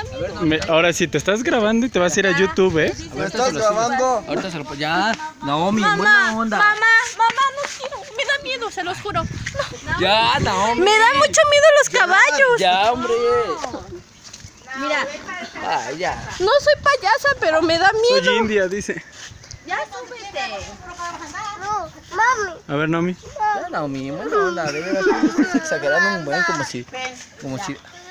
da miedo. Ahora sí, te estás grabando y te vas a ir a YouTube, ¿eh? ¿Me estás grabando? Ahorita se lo... Ya, Naomi, Mamá, buena onda. mamá, no quiero. Me da miedo, se los juro. Ya, Naomi. Me da mucho miedo los caballos. Ya, hombre. Mira, Ay, ya. no soy payasa, pero me da miedo. Soy india, dice. Ya súbete. No, mami. A ver, Naomi. Ya, Naomi, buena onda. De veras, tú estás exagerando un buen como si...